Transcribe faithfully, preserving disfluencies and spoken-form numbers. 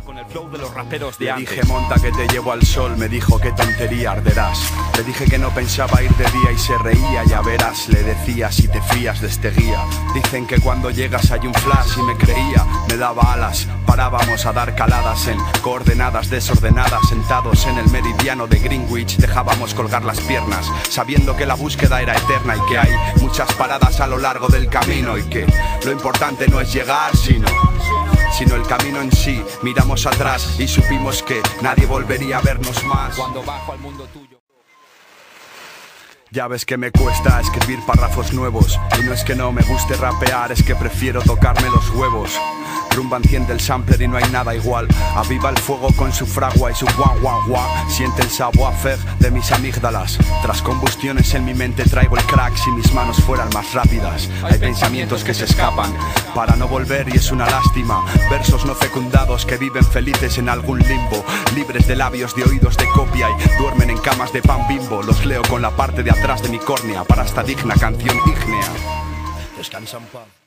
con el flow de los raperos de Le antes. dije monta que te llevo al sol, me dijo qué tontería arderás. Le dije que no pensaba ir de día y se reía, ya verás, le decía si te fías de este guía. Dicen que cuando llegas hay un flash y me creía, me daba alas. Parábamos a dar caladas en coordenadas desordenadas, sentados en el meridiano de Greenwich, dejábamos colgar las piernas, sabiendo que la búsqueda era eterna y que hay muchas paradas a lo largo del camino y que lo importante no es llegar, sino sino el camino en sí. Miramos atrás y supimos que nadie volvería a vernos más. Cuando bajo al mundo tuyo. Ya ves que me cuesta escribir párrafos nuevos, y no es que no me guste rapear, es que prefiero tocarme los huevos. Rumba enciende el sampler y no hay nada igual. Aviva el fuego con su fragua y su guan guan guan. Siente el savoir-faire de mis amígdalas. Tras combustiones en mi mente traigo el crack. Si mis manos fueran más rápidas. Hay pensamientos que se escapan para no volver y es una lástima. Versos no fecundados que viven felices en algún limbo, libres de labios, de oídos de copia y duermen en camas de pan Bimbo. Los leo con la parte de atrás de mi córnea para esta digna canción ígnea. Descansa en paz.